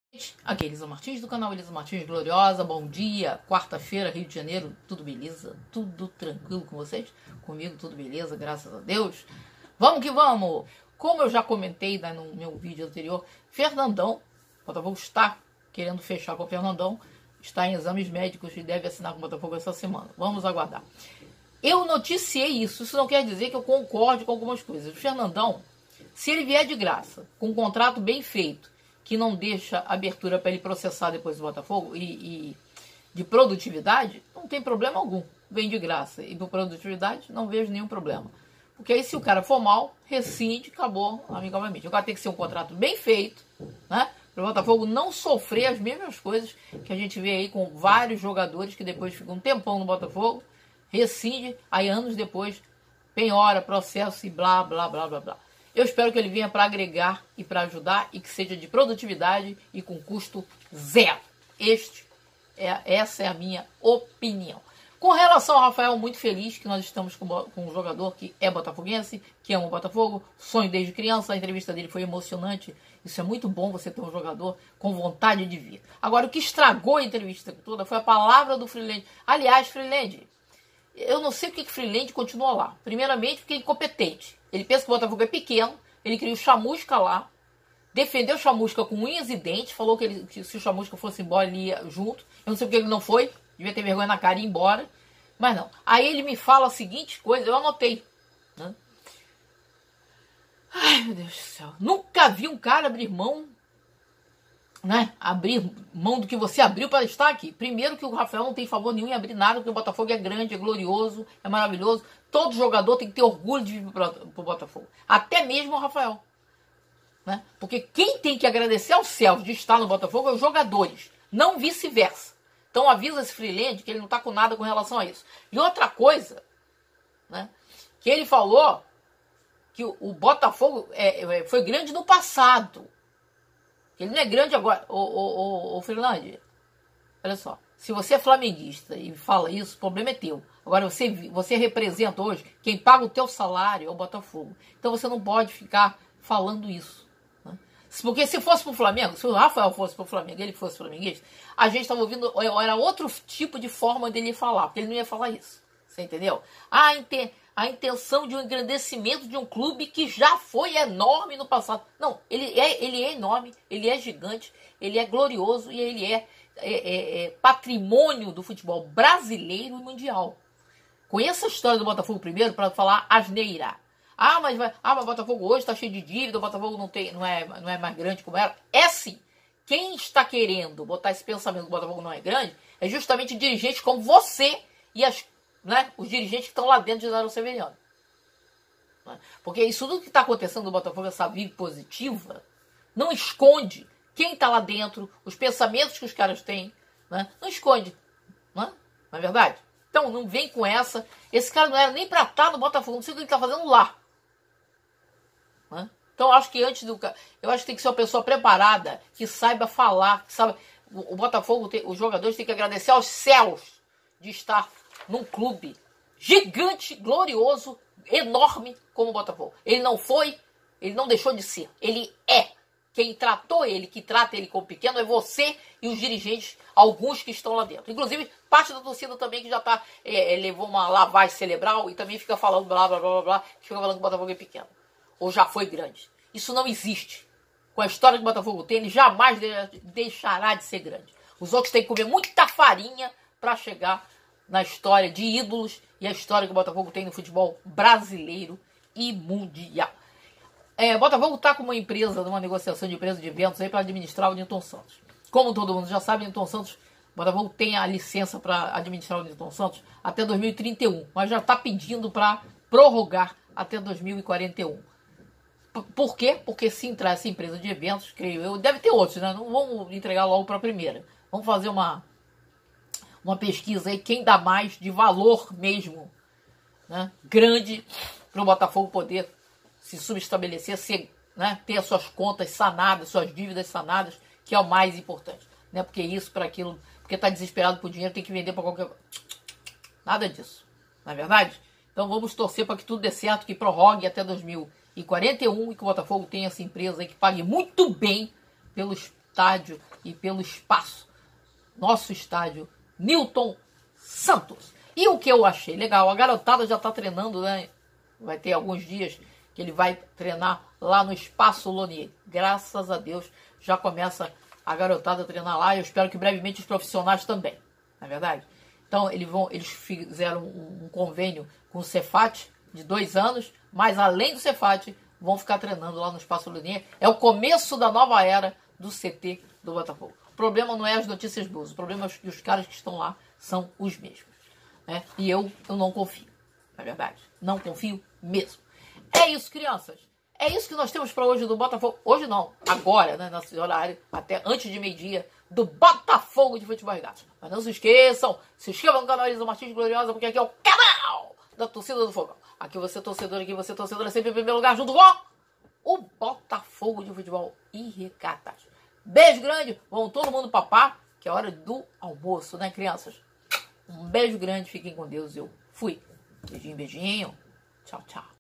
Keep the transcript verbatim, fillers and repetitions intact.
Aqui é Elisa Martins do canal Elisa Martins Gloriosa. Bom dia, quarta-feira, Rio de Janeiro. Tudo beleza? Tudo tranquilo com vocês? Comigo tudo beleza, graças a Deus. Vamos que vamos! Como eu já comentei né, no meu vídeo anterior, Fernandão, o Botafogo está querendo fechar com o Fernandão, está em exames médicos e deve assinar com o Botafogo essa semana. Vamos aguardar. Eu noticiei isso, isso não quer dizer que eu concorde com algumas coisas. O Fernandão, se ele vier de graça, com um contrato bem feito, que não deixa abertura para ele processar depois do Botafogo e, e de produtividade, não tem problema algum. Vem de graça. E por produtividade, não vejo nenhum problema. Porque aí, se o cara for mal, rescinde, acabou amigavelmente. O cara tem que ser um contrato bem feito, né? Para o Botafogo não sofrer as mesmas coisas que a gente vê aí com vários jogadores que depois ficam um tempão no Botafogo, rescinde, aí anos depois, penhora, processo e blá, blá, blá, blá, blá. Eu espero que ele venha para agregar e para ajudar e que seja de produtividade e com custo zero. Este é, essa é a minha opinião. Com relação ao Rafael, muito feliz que nós estamos com, com um jogador que é botafoguense, que ama o Botafogo, sonho desde criança, a entrevista dele foi emocionante. Isso é muito bom, você ter um jogador com vontade de vir. Agora, o que estragou a entrevista toda foi a palavra do Freeland. Aliás, Freeland, eu não sei porque que Freeland continua lá. Primeiramente, porque ele é incompetente. Ele pensa que o Botafogo é pequeno, ele cria o Chamusca lá, defendeu o Chamusca com unhas e dentes, falou que, ele, que se o Chamusca fosse embora, ele ia junto. Eu não sei porque ele não foi, devia ter vergonha na cara e ir embora. Mas não. Aí ele me fala a seguinte coisa, eu anotei. Né? Ai, meu Deus do céu. Nunca vi um cara abrir mão, né? Abrir mão do que você abriu para estar aqui. Primeiro que o Rafael não tem favor nenhum em abrir nada, porque o Botafogo é grande, é glorioso, é maravilhoso. Todo jogador tem que ter orgulho de vir para o Botafogo. Até mesmo o Rafael. Né? Porque quem tem que agradecer aos céus de estar no Botafogo é os jogadores, não vice-versa. Então avisa esse Freeland que ele não está com nada com relação a isso. E outra coisa, né, que ele falou que o, o Botafogo é, é, foi grande no passado. Ele não é grande agora. Ô, ô, ô, ô Freeland, olha só. Se você é flamenguista e fala isso, o problema é teu. Agora você, você representa hoje, quem paga o teu salário é o Botafogo. Então você não pode ficar falando isso. Né? Porque se fosse pro Flamengo, se o Rafael fosse pro Flamengo, ele fosse flamenguista, a gente estava ouvindo, era outro tipo de forma dele falar, porque ele não ia falar isso. Você entendeu? A, inte, a intenção de um engrandecimento de um clube que já foi enorme no passado. Não, ele é, ele é enorme, ele é gigante, ele é glorioso e ele é É, é, é patrimônio do futebol brasileiro e mundial. Conheça a história do Botafogo primeiro para falar asneira. Ah, mas, vai, ah, mas o Botafogo hoje está cheio de dívida, o Botafogo não, tem, não, é, não é mais grande como era. É sim. Quem está querendo botar esse pensamento que o Botafogo não é grande é justamente dirigentes como você e as, né, os dirigentes que estão lá dentro de Dário Severiano. Né? Porque isso tudo que está acontecendo no Botafogo, essa vibe positiva, não esconde quem está lá dentro, os pensamentos que os caras têm, né? Não esconde, não é? Não é verdade? Então, não vem com essa. Esse cara não era nem para estar no Botafogo, não sei o que ele está fazendo lá. Né? Então, acho que antes do... Eu acho que tem que ser uma pessoa preparada, que saiba falar, que saiba... O Botafogo, tem... os jogadores têm que agradecer aos céus de estar num clube gigante, glorioso, enorme como o Botafogo. Ele não foi, ele não deixou de ser, ele é. Quem tratou ele, que trata ele como pequeno, é você e os dirigentes, alguns que estão lá dentro. Inclusive, parte da torcida também que já tá, é, levou uma lavagem cerebral e também fica falando blá, blá, blá, blá, blá, que fica falando que o Botafogo é pequeno. Ou já foi grande. Isso não existe. Com a história que o Botafogo tem, ele jamais deixará de ser grande. Os outros têm que comer muita farinha para chegar na história de ídolos e a história que o Botafogo tem no futebol brasileiro e mundial. É, Botafogo está com uma empresa, numa negociação de empresa de eventos aí para administrar o Newton Santos. Como todo mundo já sabe, Newton Santos, Botafogo tem a licença para administrar o Newton Santos até dois mil e trinta e um, mas já está pedindo para prorrogar até dois mil e quarenta e um. Por quê? Porque se entrar essa empresa de eventos, creio eu, deve ter outros, né? Não vamos entregar logo para a primeira. Vamos fazer uma, uma pesquisa aí, quem dá mais de valor mesmo, né? Grande para o Botafogo poder se subestabelecer, ser, né, ter as suas contas sanadas, suas dívidas sanadas, que é o mais importante. Não é porque isso, para aquilo, porque está desesperado por dinheiro, tem que vender para qualquer coisa. Nada disso, não é verdade? Então vamos torcer para que tudo dê certo, que prorrogue até dois mil e quarenta e um e que o Botafogo tenha essa empresa aí que pague muito bem pelo estádio e pelo espaço. Nosso estádio Newton Santos. E o que eu achei legal, a garotada já está treinando, né? Vai ter alguns dias que ele vai treinar lá no Espaço Lonier. Graças a Deus, já começa a garotada a treinar lá. Eu espero que brevemente os profissionais também, não é verdade? Então, eles, vão, eles fizeram um, um convênio com o Cefat de dois anos, mas além do Cefat, vão ficar treinando lá no Espaço Lonier. É o começo da nova era do C T do Botafogo. O problema não é as notícias boas, o problema é que os caras que estão lá são os mesmos. Né? E eu, eu não confio, na verdade. Não confio mesmo. É isso, crianças. É isso que nós temos para hoje do Botafogo. Hoje não, agora, né, nesse horário, até antes de meio-dia, do Botafogo de Futebol Regata. Mas não se esqueçam, se inscrevam no canal Elisa Martins Gloriosa, porque aqui é o canal da torcida do Fogão. Aqui você torcedor, aqui você torcedor, é sempre em primeiro lugar, junto com o Botafogo de Futebol e Regatas. Beijo grande, vão todo mundo papar, que é hora do almoço, né, crianças? Um beijo grande, fiquem com Deus, eu fui. Beijinho, beijinho. Tchau, tchau.